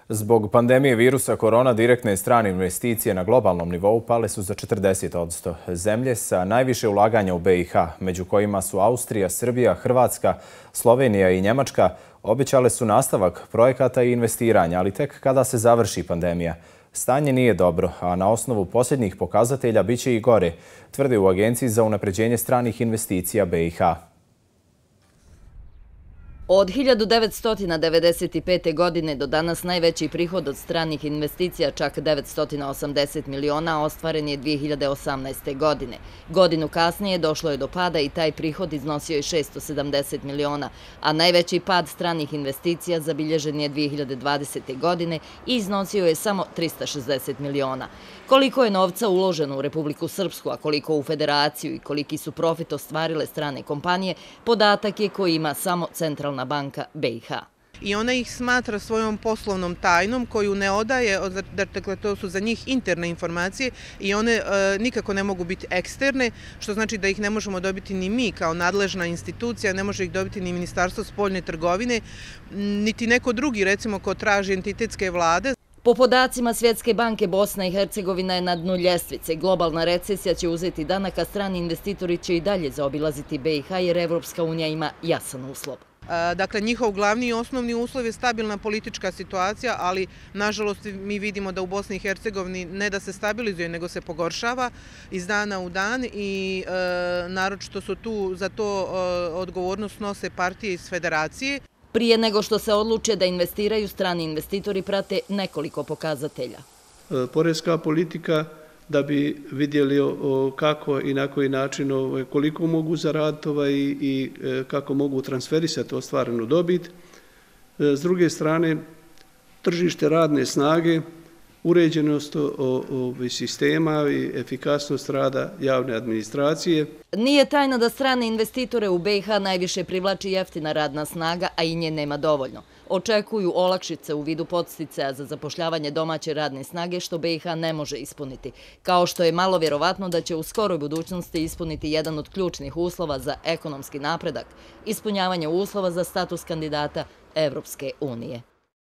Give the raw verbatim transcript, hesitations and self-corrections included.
Zbog pandemije virusa korona direktne strane investicije na globalnom nivou pale su za četrdeset posto. Zemlje sa najviše ulaganja u B i H, među kojima su Austrija, Srbija, Hrvatska, Slovenija i Njemačka, obećale su nastavak projekata i investiranja, ali tek kada se završi pandemija. Stanje nije dobro, a na osnovu posljednjih pokazatelja biće i gore, tvrde u Agenciji za unapređenje stranih investicija B i H. Od hiljadu devetsto devedeset pete. godine do danas najveći prihod od stranih investicija, čak devetsto osamdeset miliona, ostvaren je dvije hiljade osamnaeste. godine. Godinu kasnije došlo je do pada i taj prihod iznosio je šessto sedamdeset miliona, a najveći pad stranih investicija zabilježen je dvije hiljade dvadesete. godine i iznosio je samo trista šezdeset miliona. Koliko je novca uloženo u Republiku Srpsku, a koliko u Federaciju i koliki su profit ostvarile strane kompanije, podatak je koji ima samo Centralna banka B i H. I ona ih smatra svojom poslovnom tajnom koju ne odaje, dakle to su za njih interne informacije i one e, nikako ne mogu biti eksterne, što znači da ih ne možemo dobiti ni mi kao nadležna institucija, ne može ih dobiti ni Ministarstvo spoljne trgovine, niti neko drugi, recimo ko traži entitetske vlade. Po podacima Svjetske banke, Bosna i Hercegovina je na dnu ljestvice. Globalna recesija će uzeti danak, a strani investitori će i dalje zaobilaziti B i H jer Evropska unija ima jasan uslov. Dakle, njihov glavni i osnovni uslov je stabilna politička situacija, ali nažalost mi vidimo da u Bosni i Hercegovini ne da se stabilizuje, nego se pogoršava iz dana u dan i e, naročito su tu za to e, odgovornost nose partije iz Federacije. Prije nego što se odluče da investiraju, strani investitori prate nekoliko pokazatelja. Poreska politika, da bi vidjeli kako i na koji način, koliko mogu zaraditi i kako mogu transferisati ostvarenu dobit. S druge strane, tržište radne snage, uređenost sistema i efikasnost rada javne administracije. Nije tajna da strane investitore u B i H najviše privlači jeftina radna snaga, a i nje nema dovoljno. Očekuju olakšice u vidu podsticaja za zapošljavanje domaće radne snage, što B i H ne može ispuniti, kao što je malo vjerovatno da će u skoroj budućnosti ispuniti jedan od ključnih uslova za ekonomski napredak, ispunjavanje uslova za status kandidata Evropske unije.